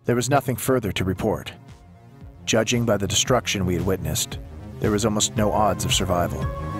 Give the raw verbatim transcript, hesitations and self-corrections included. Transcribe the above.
There was nothing further to report. Judging by the destruction we had witnessed, there was almost no odds of survival.